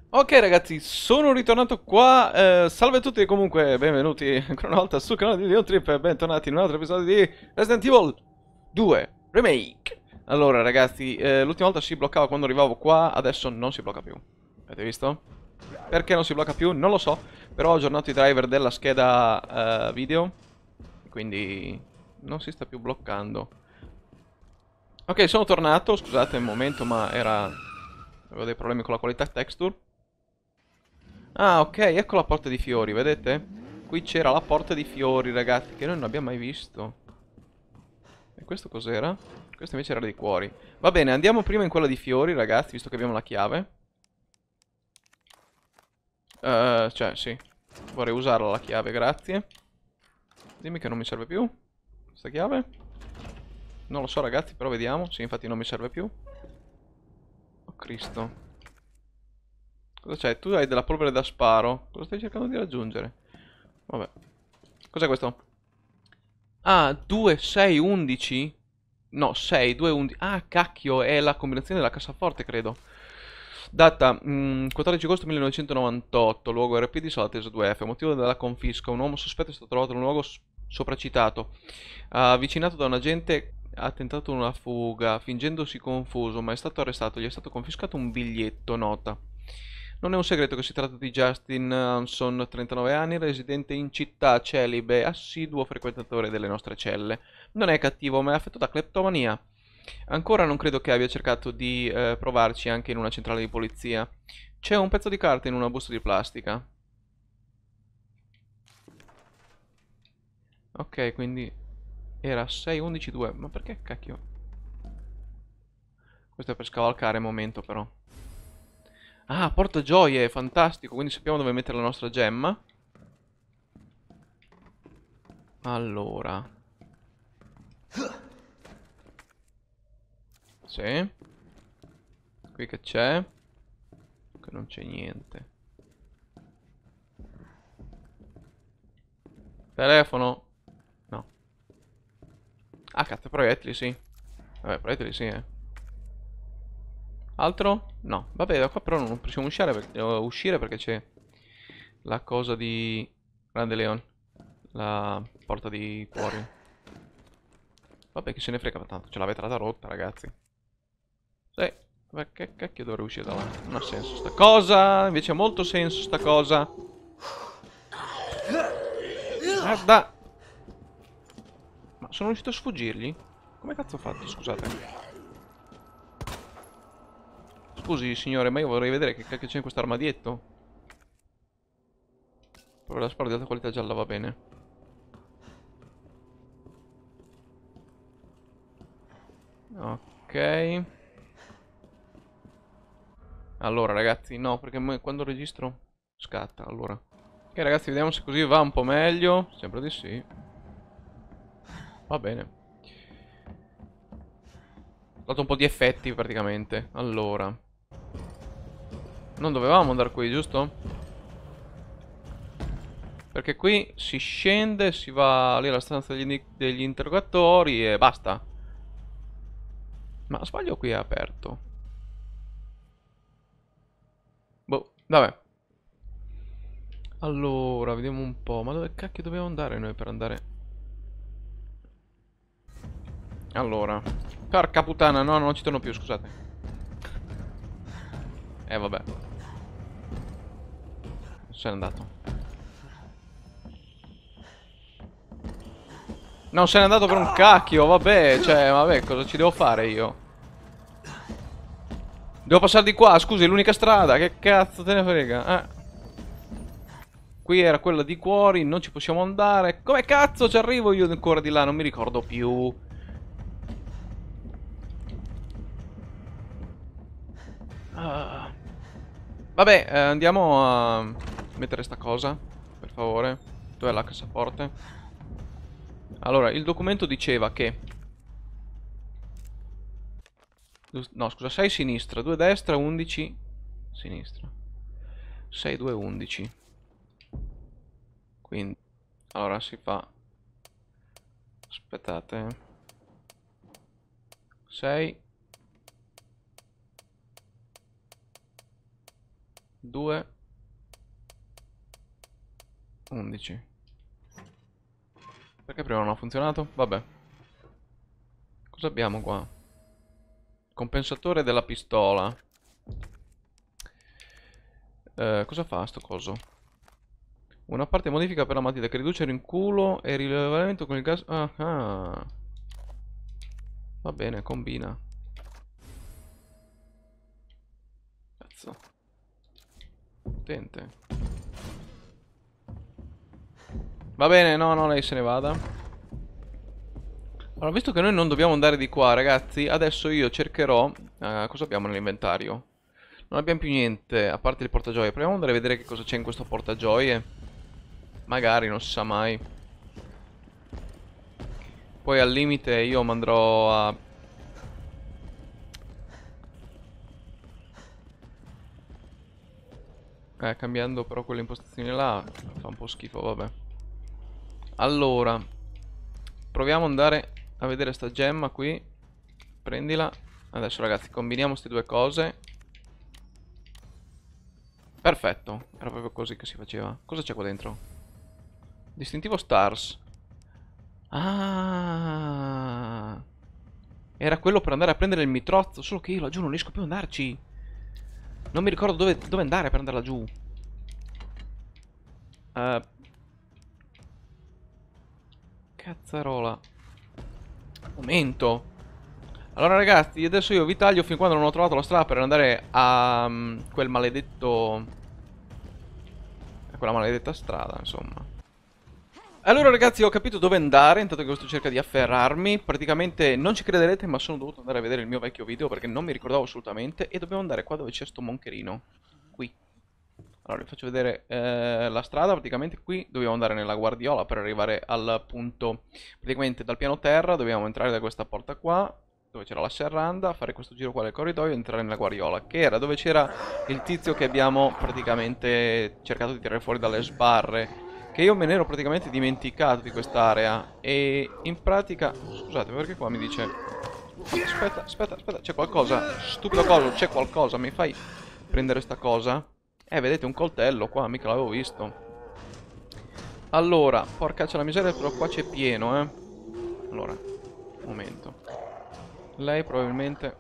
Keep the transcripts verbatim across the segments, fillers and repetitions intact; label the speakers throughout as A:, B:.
A: Ok ragazzi, sono ritornato qua, eh, salve a tutti e comunque benvenuti ancora una volta sul canale di Leon Trip e bentornati in un altro episodio di Resident Evil due Remake. Allora ragazzi, eh, l'ultima volta si bloccava quando arrivavo qua, adesso non si blocca più. Avete visto? Perché non si blocca più? Non lo so, però ho aggiornato i driver della scheda eh, video, quindi non si sta più bloccando. Ok, sono tornato, scusate un momento ma era... avevo dei problemi con la qualità texture. Ah, ok, ecco la porta di fiori, vedete? Qui c'era la porta di fiori, ragazzi, che noi non abbiamo mai visto. E questo cos'era? Questo invece era dei cuori. Va bene, andiamo prima in quella di fiori, ragazzi, visto che abbiamo la chiave. Eh, cioè, sì. Vorrei usarla la chiave, grazie. Dimmi che non mi serve più. Questa chiave? Non lo so, ragazzi, però vediamo. Sì, infatti non mi serve più. Oh, Cristo. Cosa c'hai? Tu hai della polvere da sparo. Cosa stai cercando di raggiungere? Vabbè. Cos'è questo? Ah, due, sei, undici? No, sei, due, undici. Ah, cacchio, è la combinazione della cassaforte, credo. Data mm, quattordici agosto millenovecentonovantotto, luogo R P di Solatese due F. Motivo della confisca: un uomo sospetto è stato trovato in un luogo s- sopracitato. Avvicinato da un agente, ha tentato una fuga, fingendosi confuso, ma è stato arrestato. Gli è stato confiscato un biglietto, nota. Non è un segreto che si tratta di Justin Hanson, trentanove anni, residente in città, celibe, assiduo frequentatore delle nostre celle. Non è cattivo, ma è affetto da cleptomania. Ancora non credo che abbia cercato di eh, provarci anche in una centrale di polizia. C'è un pezzo di carta in una busta di plastica. Ok, quindi era sei undici due. Ma perché cacchio? Questo è per scavalcare momento però. Ah, porta gioie, fantastico. Quindi sappiamo dove mettere la nostra gemma. Allora, sì. Qui che c'è? Qui non c'è niente. Telefono? No. Ah, cazzo, proiettili, sì. Vabbè, proiettili, sì, eh. Altro? No. Vabbè, da qua però non possiamo uscire perché, uh, uscire perché c'è la cosa di Grande Leon. La porta di cuori. Vabbè, chi se ne frega, tanto c'è la vetrata rotta, ragazzi. Sì. Vabbè, che cacchio dovrei uscire da là? Non ha senso sta cosa. Invece ha molto senso sta cosa. Guarda. Ma sono riuscito a sfuggirgli? Come cazzo ho fatto, scusate? Scusi, signore, ma io vorrei vedere che cacchio c'è in questo armadietto. Proprio la sparo di alta qualità gialla va bene. Ok. Allora, ragazzi, no, perché mo- quando registro scatta, allora. Ok, ragazzi, vediamo se così va un po' meglio. Sembra di sì. Va bene. Ho dato un po' di effetti, praticamente. Allora. Non dovevamo andare qui, giusto? Perché qui si scende, si va lì alla stanza degli, degli interrogatori e basta. Ma sbaglio, qui è aperto. Boh, vabbè. Allora, vediamo un po'. Ma dove cacchio dobbiamo andare noi per andare? Allora. Porca puttana, no, non ci torno più, scusate. Eh, vabbè. Se n'è andato. Non se n'è andato per un cacchio, vabbè. Cioè, vabbè, cosa ci devo fare io? Devo passare di qua, scusi, è l'unica strada. Che cazzo te ne frega? Eh. Qui era quella di cuori, non ci possiamo andare. Come cazzo ci arrivo io ancora di là? Non mi ricordo più. Ah. Vabbè, eh, andiamo a mettere sta cosa, per favore. Dov'è la cassaforte? Allora, il documento diceva che... No, scusa, sei sinistra, due destra, undici sinistra. sei, due, undici. Quindi, allora si fa... Aspettate. sei. due, undici. Perché prima non ha funzionato? Vabbè. Cosa abbiamo qua? Compensatore della pistola. Eh, cosa fa sto coso? Una parte modifica per la matita che riduce il rinculo e il rilevamento con il gas. Ah, ah. Va bene, combina. Cazzo. Potente. Va bene, no, no, lei se ne vada. Allora, visto che noi non dobbiamo andare di qua, ragazzi, adesso io cercherò... eh, cosa abbiamo nell'inventario? Non abbiamo più niente, a parte il portagioie. Proviamo ad andare a vedere che cosa c'è in questo portagioie. Magari, non si sa mai. Poi al limite io mi andrò a... Eh, cambiando però quelle impostazioni là, fa un po' schifo, vabbè. Allora, proviamo ad andare a vedere sta gemma qui. Prendila. Adesso ragazzi, combiniamo queste due cose. Perfetto, era proprio così che si faceva. Cosa c'è qua dentro? Distintivo Stars. Ah, era quello per andare a prendere il mitrozzo. Solo che io laggiù non riesco più ad andarci. Non mi ricordo dove, dove andare per andare laggiù. uh, Cazzarola. Momento. Allora ragazzi, adesso io vi taglio fin quando non ho trovato la strada per andare a um, quel maledetto... a quella maledetta strada, insomma. Allora ragazzi, ho capito dove andare, intanto che questo cerca di afferrarmi. Praticamente non ci crederete, ma sono dovuto andare a vedere il mio vecchio video perché non mi ricordavo assolutamente. E dobbiamo andare qua dove c'è sto moncherino. Qui. Allora vi faccio vedere eh, la strada. Praticamente qui dobbiamo andare nella guardiola per arrivare al punto. Praticamente dal piano terra dobbiamo entrare da questa porta qua, dove c'era la serranda, fare questo giro qua del corridoio e entrare nella guardiola, che era dove c'era il tizio che abbiamo praticamente cercato di tirare fuori dalle sbarre. Che io me ne ero praticamente dimenticato di quest'area. E in pratica... Scusate, perché qua mi dice... Aspetta, aspetta, aspetta, c'è qualcosa. Stupido coso, c'è qualcosa. Mi fai prendere sta cosa? Eh, vedete, un coltello qua, mica l'avevo visto. Allora, porcaccia la miseria, però qua c'è pieno, eh. Allora, un momento. Lei probabilmente...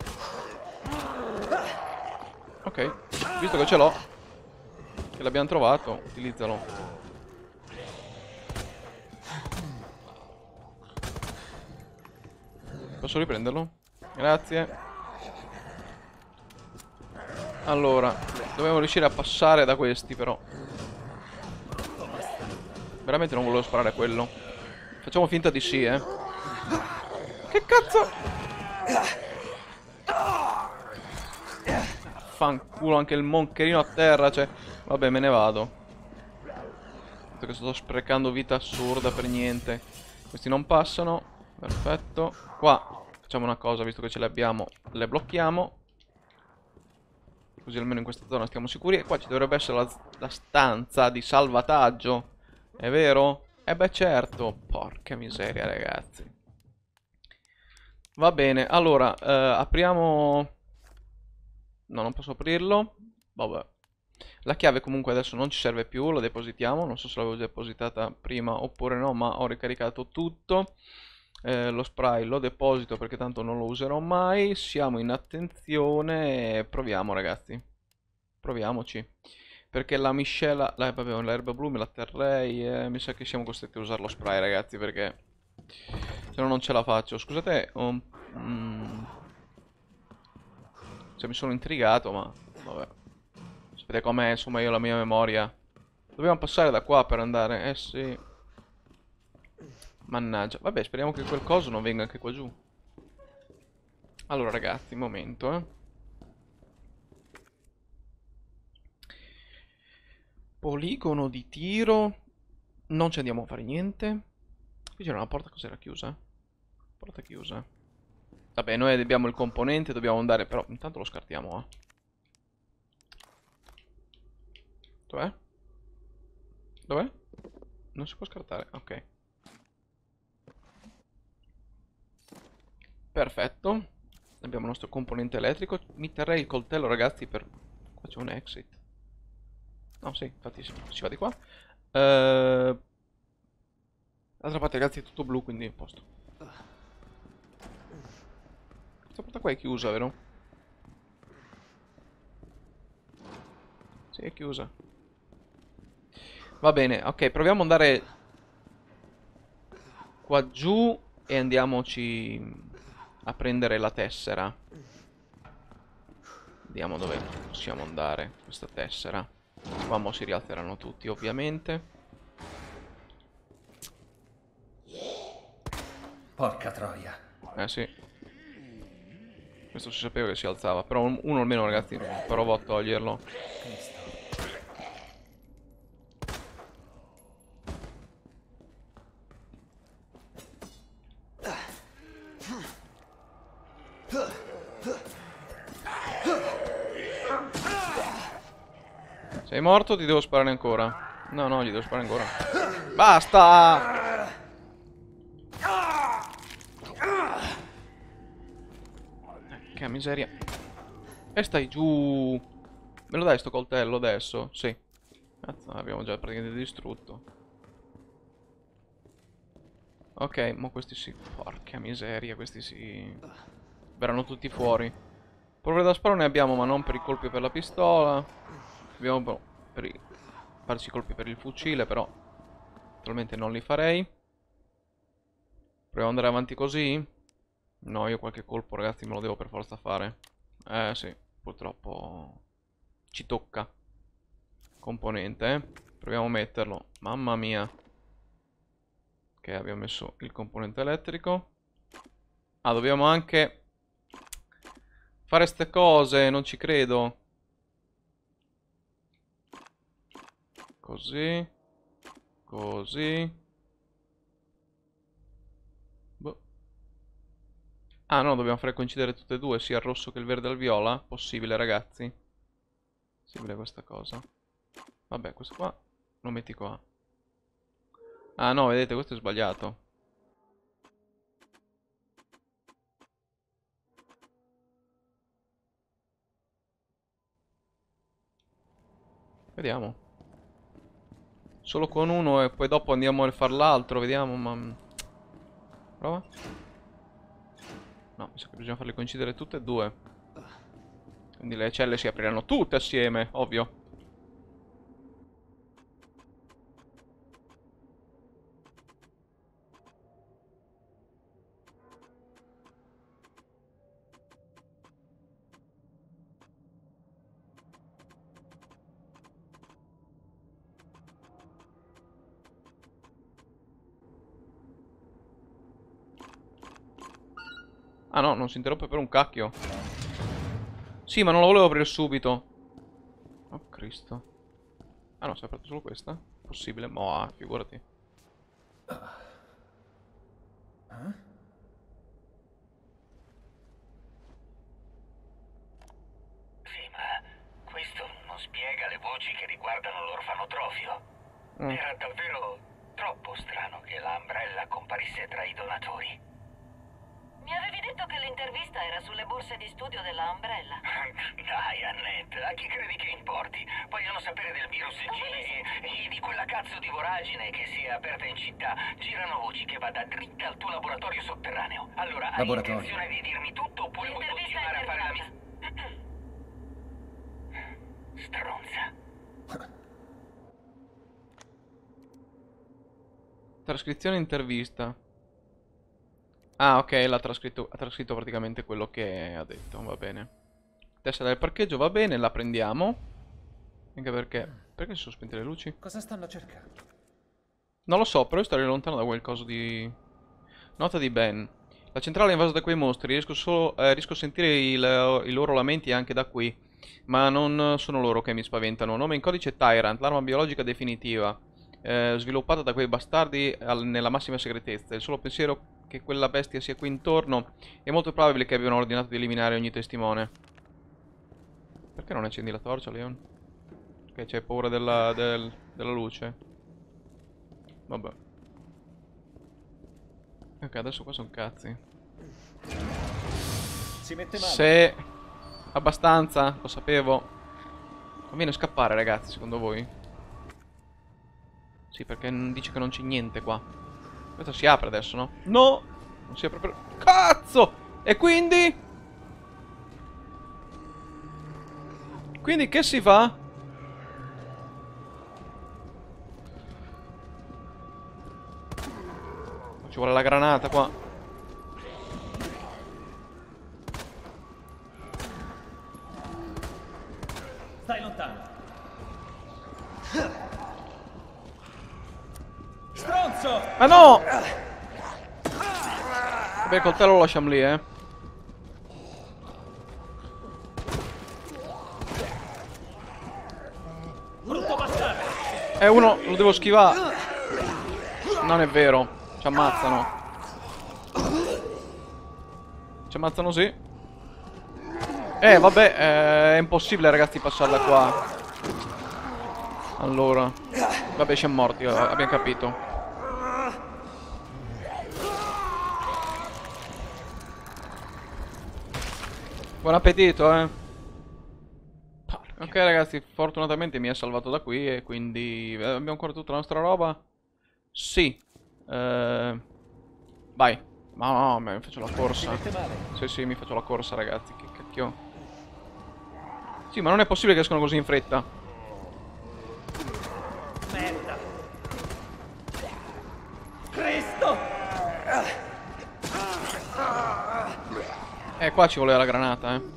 A: Ok, visto che ce l'ho, che l'abbiamo trovato, utilizzalo. Posso riprenderlo? Grazie. Allora, dobbiamo riuscire a passare da questi però. Veramente non volevo sparare a quello. Facciamo finta di sì, eh. Che cazzo? Fanculo, anche il moncherino a terra, cioè. Vabbè, me ne vado. Visto che sto sprecando vita assurda per niente. Questi non passano. Perfetto. Qua facciamo una cosa, visto che ce le abbiamo, le blocchiamo. Così almeno in questa zona stiamo sicuri. E qua ci dovrebbe essere la, la stanza di salvataggio. È vero? Eh beh certo. Porca miseria ragazzi. Va bene, allora eh, apriamo... No, non posso aprirlo. Vabbè. La chiave comunque adesso non ci serve più, la depositiamo. Non so se l'avevo depositata prima oppure no, ma ho ricaricato tutto. Eh, lo spray lo deposito perché tanto non lo userò mai. Siamo in attenzione. Proviamo ragazzi. Proviamoci. Perché la miscela... La, vabbè, l'erba blu me la terrei. Eh, mi sa che siamo costretti a usare lo spray ragazzi perché... se no non ce la faccio. Scusate. Um, mm, cioè mi sono intrigato ma... Vabbè. Sapete com'è insomma io la mia memoria. Dobbiamo passare da qua per andare. Eh sì. Mannaggia. Vabbè, speriamo che quel coso non venga anche qua giù. Allora, ragazzi, un momento, eh. Poligono di tiro. Non ci andiamo a fare niente. Qui c'era una porta, cos'era chiusa? Porta chiusa. Vabbè, noi abbiamo il componente, dobbiamo andare, però intanto lo scartiamo, eh. Dov'è? Dov'è? Non si può scartare, ok. Perfetto. Abbiamo il nostro componente elettrico. Mi terrei il coltello ragazzi per... Qua c'è un exit. No, sì, infatti si, si va di qua. Eh, D'altra parte, ragazzi, è tutto blu, quindi è a posto. Questa porta qua è chiusa, vero? Sì, è chiusa. Va bene, ok, proviamo ad andare qua giù e andiamoci a prendere la tessera. Vediamo dove possiamo andare questa tessera. Qua mo si rialzeranno tutti, ovviamente.
B: Porca troia.
A: Eh sì. Questo si sapeva che si alzava. Però un- uno almeno, ragazzi, provo a toglierlo.
B: Cristo.
A: Sei morto? Ti devo sparare ancora. No, no, gli devo sparare ancora. Basta! Che miseria. E stai giù. Me lo dai sto coltello adesso? Sì. Cazzo, l'abbiamo già praticamente distrutto. Ok, ma questi sì. Porca miseria, questi sì. Verranno tutti fuori. Polvere da sparo ne abbiamo, ma non per i colpi per la pistola. Abbiamo però per i farci colpi per il fucile, però attualmente non li farei. Proviamo ad andare avanti così? No, io qualche colpo, ragazzi, me lo devo per forza fare. Eh sì, purtroppo ci tocca. Componente, eh. Proviamo a metterlo. Mamma mia. Ok, abbiamo messo il componente elettrico. Ah, dobbiamo anche fare ste cose, non ci credo. Così. Così. Boh. Ah no, dobbiamo fare coincidere tutte e due, sia il rosso che il verde e il viola. Possibile, ragazzi. Possibile questa cosa. Vabbè, questo qua lo metti qua. Ah no, vedete, questo è sbagliato. Vediamo. Solo con uno e poi dopo andiamo a fare l'altro, vediamo, ma... Prova. No, mi sa che bisogna farle coincidere tutte e due. Quindi le celle si apriranno tutte assieme, ovvio. Ah no, non si interrompe per un cacchio. Sì, ma non lo volevo aprire subito. Oh Cristo. Ah no, si è aperto solo questa? Possibile? Ma ah, figurati.
B: Eh?
C: Sì, ma questo non spiega le voci che riguardano l'orfanotrofio.
A: Mm.
C: Era davvero troppo strano che la Umbrella comparisse tra i donatori.
D: Mi avevi detto che l'intervista era sulle borse di studio della Umbrella.
C: Dai, Annette, a chi credi che importi? Vogliono sapere del virus G e, e di quella cazzo di voragine che si è aperta in città. Girano voci che vada dritta al tuo laboratorio sotterraneo. Allora, hai
B: Laboratorio.
C: intenzione di dirmi tutto oppure vuoi
D: L'intervista
C: continuare
D: è
C: a fare la
D: interrotta.
C: mia... Stronza.
A: Trascrizione intervista. Ah, ok, l'ha trascritto, ha trascritto praticamente quello che ha detto, va bene. Tessera del parcheggio, va bene, la prendiamo. Anche perché... Perché si sono spente le luci?
B: Cosa stanno cercando?
A: Non lo so, però io starei lontano da quel coso di... Nota di Ben. La centrale è invasa da quei mostri, riesco solo... eh, riesco a sentire il- i loro lamenti anche da qui. Ma non sono loro che mi spaventano. Nome in codice Tyrant, l'arma biologica definitiva. eh, sviluppata da quei bastardi al- nella massima segretezza. Il solo pensiero che quella bestia sia qui intorno è molto probabile che abbiano ordinato di eliminare ogni testimone. Perché non accendi la torcia, Leon? Ok, c'hai paura della, del- della luce. Vabbè. Ok, adesso qua sono cazzi.
B: Si mette male.
A: Se... Abbastanza, lo sapevo. Conviene scappare, ragazzi, secondo voi? Sì, perché non- dice che non c'è niente qua. Questo si apre adesso, no? No! Non si apre per... Cazzo! E quindi? Quindi che si fa? Ci vuole la granata qua.
B: Stai lontano. Stronzo!
A: Ma no! Beh, il coltello lo lasciamo lì, eh.
B: Brutto bastardo!
A: Eh, uno lo devo schivare. Non è vero. Ci ammazzano. Ci ammazzano, sì. Eh, vabbè, eh, è impossibile, ragazzi, passarla qua. Allora. Vabbè, siamo morti, eh, abbiamo capito. Buon appetito, eh. Ok, ragazzi, fortunatamente mi ha salvato da qui e quindi... eh, abbiamo ancora tutta la nostra roba? Sì. Eh... Vai. Ma no, mi faccio la corsa. Sì, sì, mi faccio la corsa, ragazzi. Che cacchio. Sì, ma non è possibile che escono così in fretta.
B: Merda! Cristo!
A: Eh, qua ci voleva la granata, eh.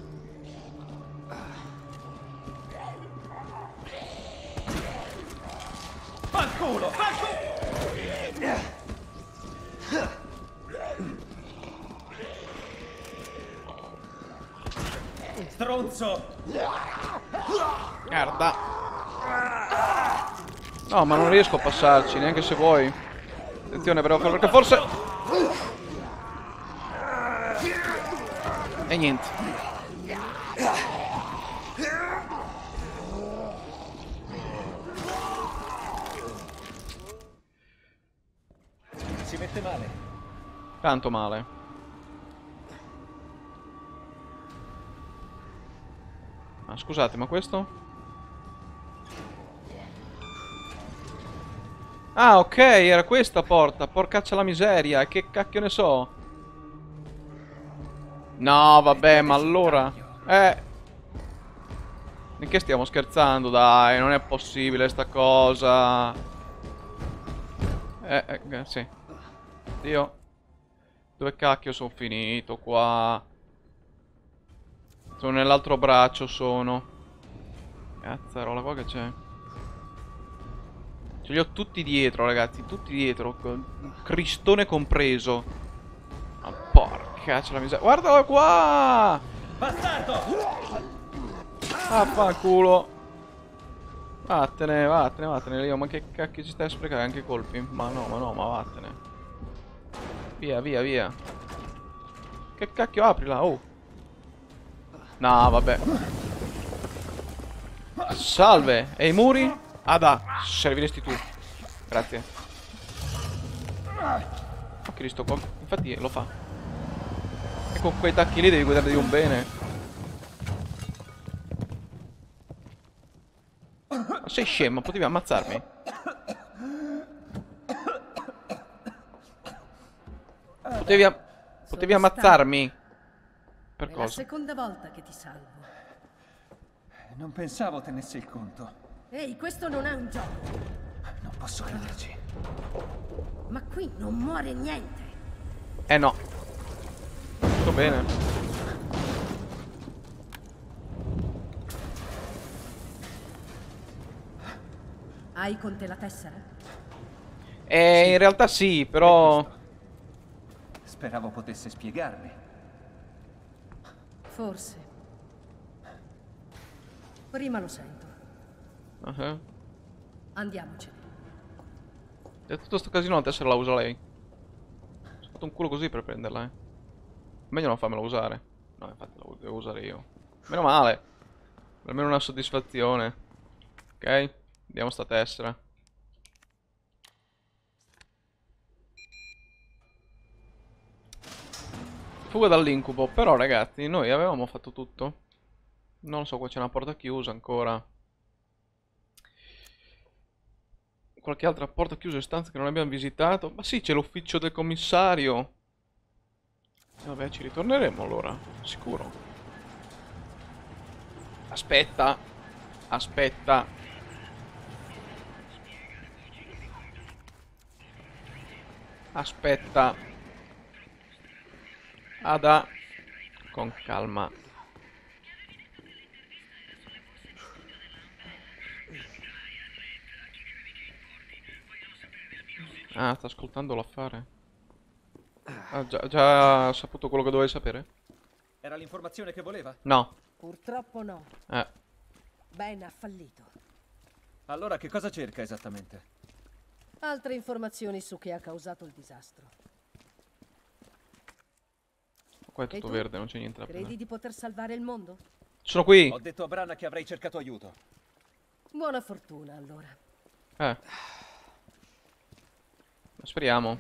B: Fanculo! Fanculo! Stronzo!
A: Merda. No, ma non riesco a passarci, neanche se vuoi. Attenzione però, perché forse... E niente.
B: Si mette male.
A: Tanto male. Ah, scusate, ma questo? Ah, ok, era questa porta. Porcaccia la miseria. Che cacchio ne so? No, vabbè, ma allora... Eh... Di che stiamo scherzando, dai? Non è possibile sta cosa. Eh, eh, sì. Dio. Dove cacchio sono finito qua? Sono nell'altro braccio, sono. Cazzarola, qua che c'è? Ce li ho tutti dietro, ragazzi. Tutti dietro. Cristone compreso. Ma porca, c'è la miseria. Guardalo qua!
B: Bastardo!
A: Ah, fa culo. Vattene, vattene, vattene, Leo. Ma che cacchio ci stai a sprecare anche i colpi? Ma no, ma no, ma vattene. Via, via, via. Che cacchio, aprila, oh. No, vabbè. Salve. E i muri? Ah, da. Serviresti tu. Grazie. Oh, Cristo, qua. Infatti lo fa. E con quei tacchi lì devi guardare di un bene. Ma sei scemo, potevi ammazzarmi. Potevi, a potevi ammazzarmi. Per
E: È la
A: cosa?
E: seconda volta che ti salvo.
B: Non pensavo tenesse il conto.
E: Ehi, questo non è un gioco.
B: Non posso crederci.
E: Ma qui non muore niente.
A: Eh no. Tutto bene.
E: Hai con te la tessera?
A: Eh, in realtà sì, però...
B: Speravo potesse spiegarmi.
E: Forse. Prima lo sento.
A: Uh-huh.
E: Andiamocene.
A: E tutto sto casino la tessera la usa lei. Ho fatto un culo così per prenderla, eh. Meglio non farmela usare. No, infatti la devo usare io. Meno male. Almeno una soddisfazione. Ok? Vediamo sta tessera. Fuga dall'incubo. Però ragazzi, noi avevamo fatto tutto. Non lo so, qua c'è una porta chiusa ancora. qualche altra porta chiusa e stanza che non abbiamo visitato. Ma sì, c'è l'ufficio del commissario. Vabbè, ci ritorneremo allora, sicuro. Aspetta. Aspetta. Aspetta. Ada. Con calma. Ah, sta ascoltando l'affare. Ha già, già saputo quello che dovevi sapere?
B: Era l'informazione che voleva?
A: No.
E: Purtroppo no.
A: Eh.
E: Ben ha fallito.
B: Allora che cosa cerca esattamente?
E: Altre informazioni su chi ha causato il disastro.
A: Qua è
E: E
A: tutto
E: tu?
A: verde, non c'è niente da
E: Credi
A: prendere.
E: di poter salvare il mondo?
A: Sono qui!
B: Ho detto a Branagh che avrei cercato aiuto.
E: Buona fortuna, allora.
A: Eh. Speriamo.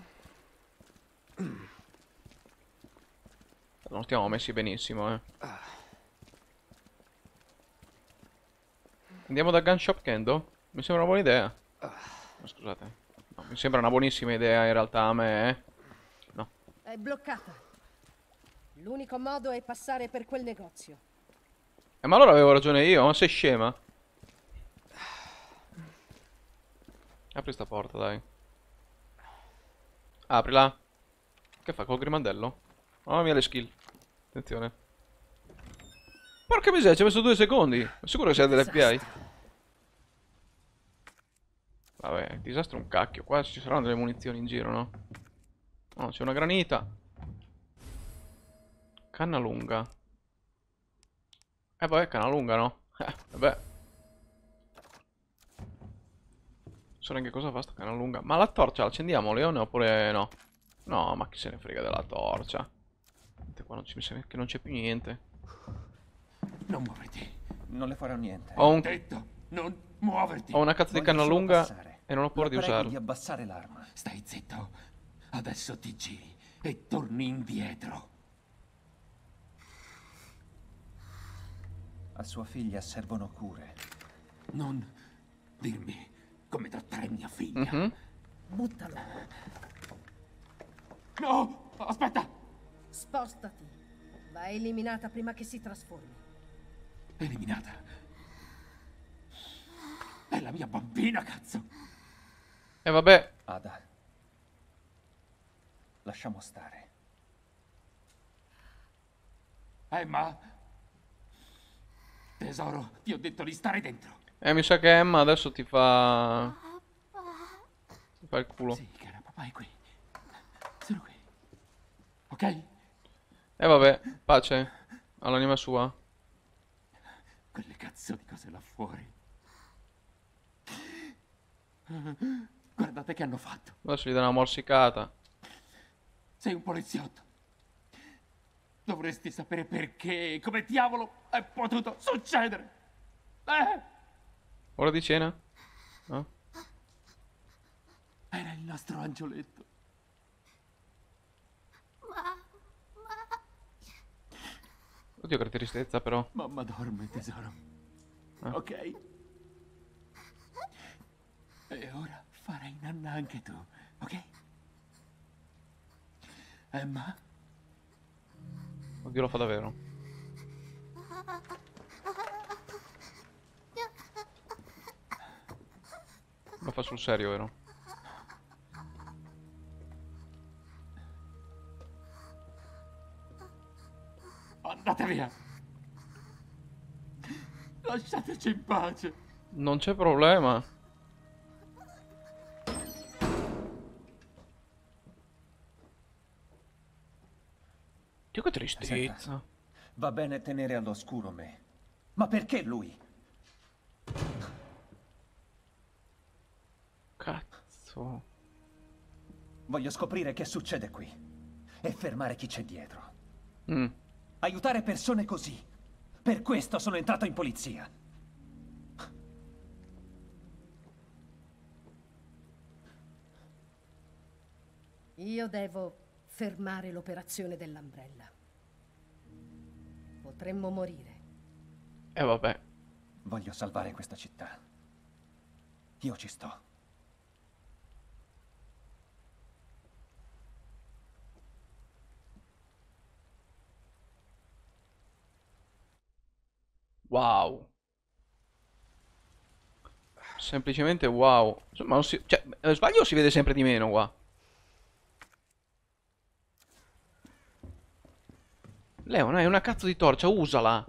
A: Non stiamo messi benissimo, eh. Andiamo da Gun Shop Kendo? Mi sembra una buona idea. No, scusate. No, mi sembra una buonissima idea in realtà a me, eh. No.
E: È bloccata. L'unico modo è passare per quel negozio.
A: Eh, ma allora avevo ragione io, ma sei scema? Apri sta porta, dai. Aprila. Che fa col grimandello? Mamma mia le skill. Attenzione. Porca miseria, ci ha messo due secondi. È sicuro che sia dell'F B I? Vabbè, disastro un cacchio. Qua ci saranno delle munizioni in giro, no? No, c'è una granita. Canna lunga. Eh vabbè, canna lunga, no? Eh, vabbè. Non so neanche cosa fa sta canna lunga. Ma la torcia la accendiamo, Leone, oppure no? No, ma chi se ne frega della torcia? Qua non ci, mi sembra che non c'è più niente.
F: Non muoverti.
B: Non le farò niente.
A: Ho, un,
F: Detto, non muoverti.
A: ho una cazzo di
B: Voglio
A: canna
B: solo
A: lunga
B: passare.
A: e non ho paura
B: La
A: di
B: prego
A: usarla.
B: di abbassare l'arma.
F: Stai zitto. Adesso ti giri e torni indietro.
B: A sua figlia servono cure.
F: Non dirmi come trattare mia figlia.
A: Mhm.
E: Buttalo.
F: No, aspetta.
E: Spostati. Va eliminata prima che si trasformi.
F: Eliminata. È la mia bambina, cazzo.
A: E vabbè.
B: Ada. Lasciamo stare.
F: Emma. Tesoro, ti ho detto di stare dentro.
A: Eh, mi sa che Emma adesso ti fa... Ti fa il culo.
F: Sì, cara, papà è qui. Sono qui. Ok?
A: E vabbè, pace all'anima sua.
F: Quelle cazzo di cose là fuori. Guardate che hanno fatto.
A: Adesso gli dà una morsicata.
F: Sei un poliziotto. Dovresti sapere perché, come diavolo è potuto succedere. Eh?
A: Ora di cena? No?
F: Era il nostro angioletto.
A: Oddio che tristezza però.
F: Mamma dorme, tesoro.
A: Ah.
F: Ok? E ora farai nanna anche tu, ok? Emma?
A: Oddio lo fa davvero. Lo fa sul serio, vero?
F: Andate via! Lasciateci in pace!
A: Non c'è problema. Dio che tristezza.
B: Senta, va bene tenere all'oscuro me. Ma perché lui?
A: Cazzo.
B: Voglio scoprire che succede qui. E fermare chi c'è dietro.
A: Mm.
B: Aiutare persone così. Per questo sono entrato in polizia.
E: Io devo fermare l'operazione dell'Umbrella. Potremmo morire.
A: E eh, vabbè.
B: Voglio salvare questa città. Io ci sto.
A: Wow. Semplicemente wow. Ma non si... Cioè, eh, sbaglio o si vede sempre di meno qua? Leon, hai una cazzo di torcia, usala.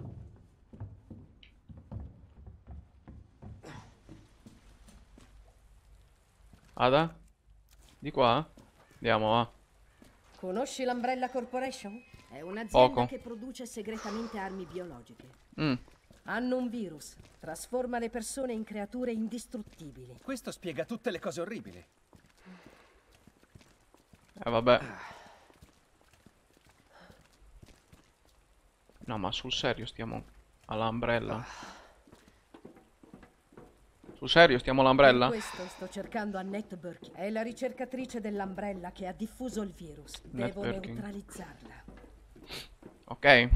A: Ada? Di qua? Andiamo, va.
E: Conosci l'Umbrella Corporation?
G: È un'azienda
A: Poco.
G: che produce segretamente armi biologiche.
A: Mm.
E: Hanno un virus. Trasforma le persone in creature indistruttibili.
B: Questo spiega tutte le cose orribili.
A: Eh, vabbè. No, ma sul serio stiamo all'Umbrella? Sul serio stiamo all'Umbrella?
E: Per questo sto cercando Annette Birkin. È la ricercatrice dell'Umbrella che ha diffuso il virus. Devo
A: Birkin.
E: neutralizzarla.
A: Ok.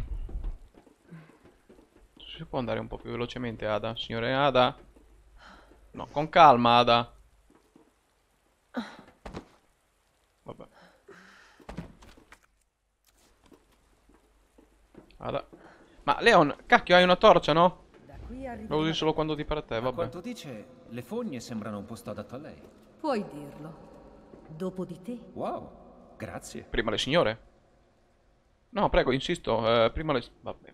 A: Si può andare un po' più velocemente, Ada? Signore Ada? No, con calma, Ada. Vabbè. Ada. Ma Leon, cacchio, hai una torcia, no?
E: Da qui arriva
A: Lo usi
E: una-
A: solo quando ti pare a te,
B: A
A: vabbè.
B: quanto dice, le fogne sembrano un posto adatto a lei.
E: Puoi dirlo. Dopo di te.
B: Wow, grazie.
A: Prima le signore. No, prego, insisto. eh, prima le... Vabbè.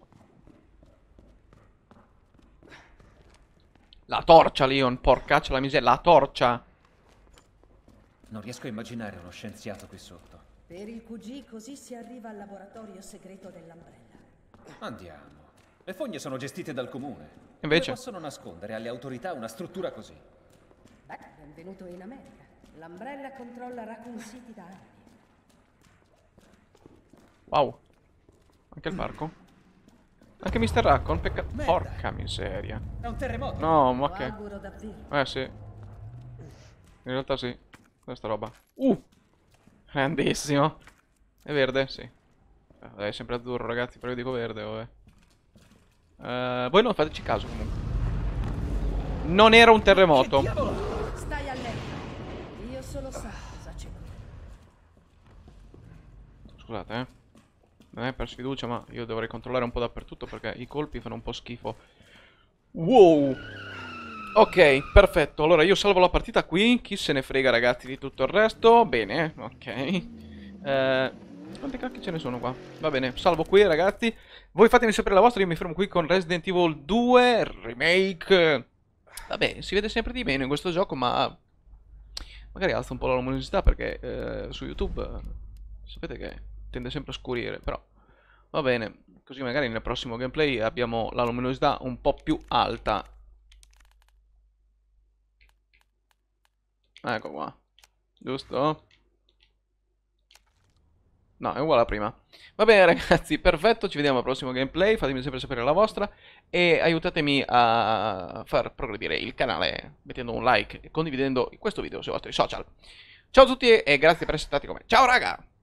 A: La torcia, Leon. Porcaccia la miseria. La torcia.
B: Non riesco a immaginare uno scienziato qui sotto.
E: Per il Q G così si arriva al laboratorio segreto dell'Umbrella.
B: Andiamo. Le fogne sono gestite dal comune.
A: Invece?
B: Come possono nascondere alle autorità una struttura così?
E: Beh, benvenuto in America. L'Umbrella controlla Raccoon City da anni.
A: Wow. Anche il parco. Anche mister Raccoon. Peccato.
B: Merda.
A: Porca miseria.
B: È un terremoto.
A: No, ma
E: Lo
A: che...
E: auguro davvero.
A: Eh, sì. In realtà sì. Questa roba. Uh! Grandissimo. È verde? Sì. Eh, È sempre azzurro, ragazzi, però io dico verde, vabbè. Eh, voi non fateci caso, comunque. Non era un terremoto.
E: Stai allerta. Io solo so cosa c'è qui.
A: Scusate, eh. Non è per sfiducia, ma io dovrei controllare un po' dappertutto perché i colpi fanno un po' schifo. Wow! Ok, perfetto. Allora io salvo la partita qui. Chi se ne frega, ragazzi, di tutto il resto. Bene, ok. Eh, quanti cacchi ce ne sono qua? Va bene, salvo qui, ragazzi. Voi fatemi sapere la vostra. Io mi fermo qui con Resident Evil due Remake. Vabbè, si vede sempre di meno in questo gioco, ma magari alza un po' la luminosità perché eh, su YouTube eh, sapete che tende sempre a scurire, però va bene. Così magari nel prossimo gameplay abbiamo la luminosità un po' più alta. Ecco qua. Giusto? No, è uguale a prima. Va bene ragazzi, perfetto, ci vediamo al prossimo gameplay. Fatemi sempre sapere la vostra e aiutatemi a far progredire il canale mettendo un like e condividendo questo video sui vostri social. Ciao a tutti e grazie per essere stati con me. Ciao raga!